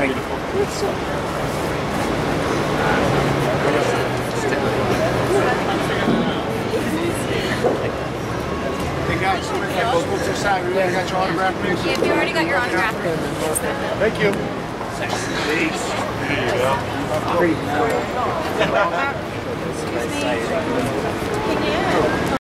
beautiful. Hey guys, both books are signed. We got your autograph, please. Yeah, you already got your autograph. Thank you. Peace. There you go. Excuse me.